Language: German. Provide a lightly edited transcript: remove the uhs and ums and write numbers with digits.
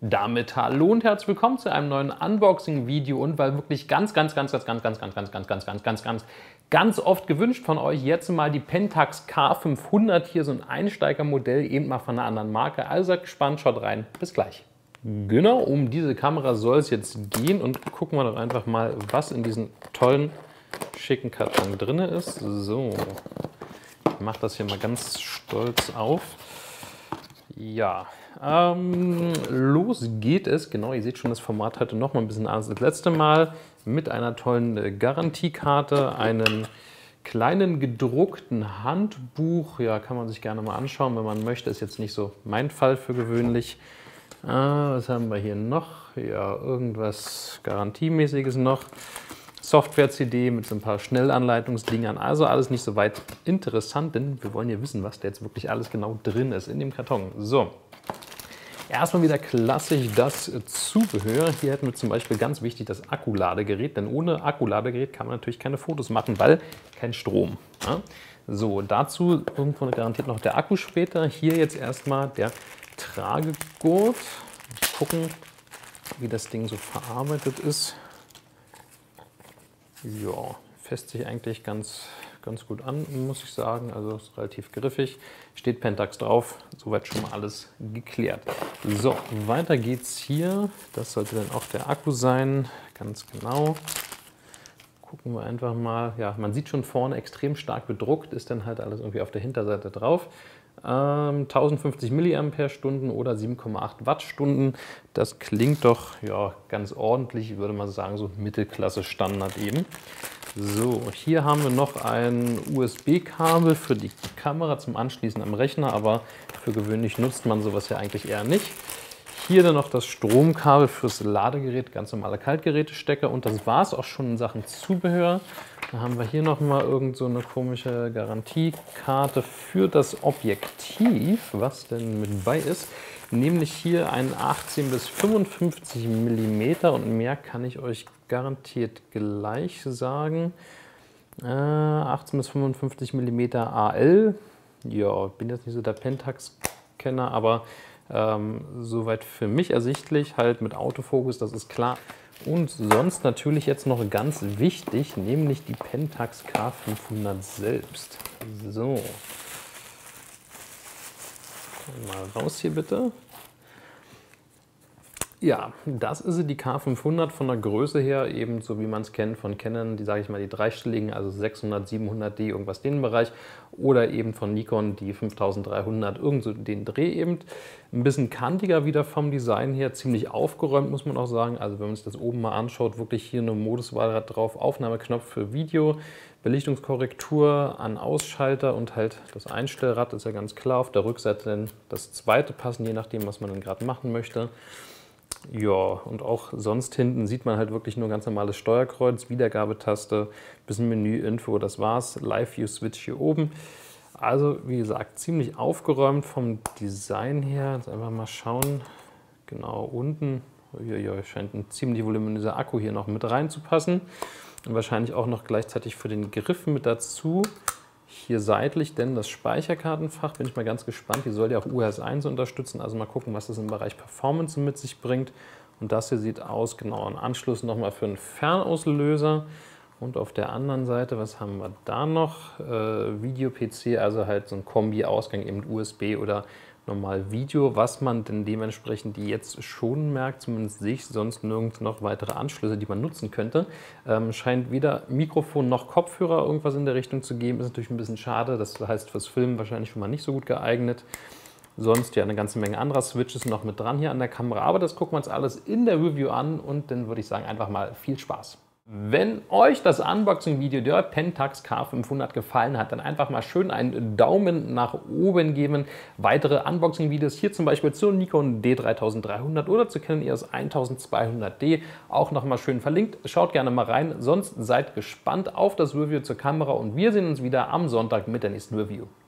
Damit hallo und herzlich willkommen zu einem neuen Unboxing-Video und weil wirklich ganz oft gewünscht von euch jetzt mal die Pentax K500 hier, so ein Einsteigermodell, eben mal von einer anderen Marke. Also seid gespannt, schaut rein, bis gleich. Genau, um diese Kamera soll es jetzt gehen und gucken wir doch einfach mal, was in diesem tollen, schicken Karton drin ist. So, ich mache das hier mal ganz stolz auf. Ja, los geht es. Genau, ihr seht schon, das Format heute noch mal ein bisschen anders als das letzte Mal. Mit einer tollen Garantiekarte, einem kleinen gedruckten Handbuch. Ja, kann man sich gerne mal anschauen, wenn man möchte. Ist jetzt nicht so mein Fall für gewöhnlich. Was haben wir hier noch? Ja, irgendwas Garantiemäßiges noch. Software-CD mit so ein paar Schnellanleitungsdingern. Also alles nicht so weit interessant, denn wir wollen ja wissen, was da jetzt wirklich alles genau drin ist in dem Karton. So, erstmal wieder klassisch das Zubehör. Hier hätten wir zum Beispiel ganz wichtig das Akkuladegerät, denn ohne Akkuladegerät kann man natürlich keine Fotos machen, weil kein Strom. Ja? So, dazu irgendwo garantiert noch der Akku später. Hier jetzt erstmal der Tragegurt. Gucken, wie das Ding so verarbeitet ist. Ja, fässt sich eigentlich ganz gut an, muss ich sagen. Also ist relativ griffig. Steht Pentax drauf. Soweit schon mal alles geklärt. So, weiter geht's hier. Das sollte dann auch der Akku sein. Ganz genau. Gucken wir einfach mal. Ja, man sieht schon vorne extrem stark bedruckt. Ist dann halt alles irgendwie auf der Hinterseite drauf. 1050 mAh oder 7,8 Wattstunden. Das klingt doch ja, ganz ordentlich, ich würde mal sagen, so Mittelklasse Standard eben. So, hier haben wir noch ein USB-Kabel für die Kamera zum Anschließen am Rechner, aber für gewöhnlich nutzt man sowas ja eigentlich eher nicht. Hier dann noch das Stromkabel fürs Ladegerät, ganz normale Kaltgerätestecker und das war es auch schon in Sachen Zubehör. Dann haben wir hier noch mal irgend so eine komische Garantiekarte für das Objektiv, was denn mit bei ist. Nämlich hier ein 18 bis 55 mm und mehr kann ich euch garantiert gleich sagen. 18 bis 55 mm AL. Ja, bin jetzt nicht so der Pentax-Kenner, aber soweit für mich ersichtlich, halt mit Autofokus, das ist klar. Und sonst natürlich jetzt noch ganz wichtig, nämlich die Pentax K500 selbst. So, mal raus hier bitte. Ja, das ist sie, die K500 von der Größe her, eben so wie man es kennt von Canon, die sage ich mal die dreistelligen, also 600, 700D, irgendwas den Bereich, oder eben von Nikon die 5300, irgend so den Dreh eben. Ein bisschen kantiger wieder vom Design her, ziemlich aufgeräumt muss man auch sagen, also wenn man sich das oben mal anschaut, wirklich hier eine Moduswahl drauf, Aufnahmeknopf für Video, Belichtungskorrektur, An-Ausschalter und halt das Einstellrad ist ja ganz klar, auf der Rückseite dann das zweite passen, je nachdem was man dann gerade machen möchte. Ja, und auch sonst hinten sieht man halt wirklich nur ganz normales Steuerkreuz, Wiedergabetaste, bisschen Menü-Info, das war's. Live-View-Switch hier oben. Also, wie gesagt, ziemlich aufgeräumt vom Design her. Jetzt einfach mal schauen. Genau unten. Uiuiui, scheint ein ziemlich voluminöser Akku hier noch mit reinzupassen. Und wahrscheinlich auch noch gleichzeitig für den Griff mit dazu. Hier seitlich, denn das Speicherkartenfach, bin ich mal ganz gespannt, die soll ja auch UHS 1 unterstützen, also mal gucken, was das im Bereich Performance mit sich bringt. Und das hier sieht aus, genau, ein Anschluss nochmal für einen Fernauslöser. Und auf der anderen Seite, was haben wir da noch? Video-PC, also halt so ein Kombi-Ausgang, eben USB oder normal Video, was man denn dementsprechend jetzt schon merkt, zumindest sehe ich sonst nirgends noch weitere Anschlüsse, die man nutzen könnte. Scheint weder Mikrofon noch Kopfhörer irgendwas in der Richtung zu geben, ist natürlich ein bisschen schade, das heißt fürs Filmen wahrscheinlich schon mal nicht so gut geeignet. Sonst ja eine ganze Menge anderer Switches noch mit dran hier an der Kamera, aber das gucken wir uns alles in der Review an und dann würde ich sagen, einfach mal viel Spaß. Wenn euch das Unboxing-Video der Pentax K500 gefallen hat, dann einfach mal schön einen Daumen nach oben geben. Weitere Unboxing-Videos hier zum Beispiel zur Nikon D3300 oder zur Canon EOS 1200D auch nochmal schön verlinkt. Schaut gerne mal rein, sonst seid gespannt auf das Review zur Kamera und wir sehen uns wieder am Sonntag mit der nächsten Review.